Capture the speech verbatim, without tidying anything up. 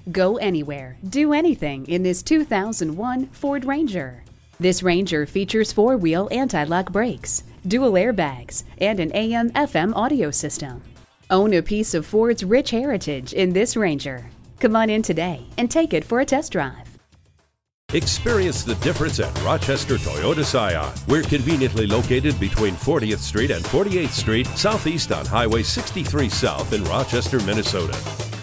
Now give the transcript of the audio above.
Go anywhere, do anything in this two thousand one Ford Ranger. This Ranger features four-wheel anti-lock brakes, dual airbags, and an A M F M audio system. Own a piece of Ford's rich heritage in this Ranger. Come on in today and take it for a test drive. Experience the difference at Rochester Toyota Scion. We're conveniently located between fortieth Street and forty-eighth Street, southeast on Highway sixty-three South in Rochester, Minnesota.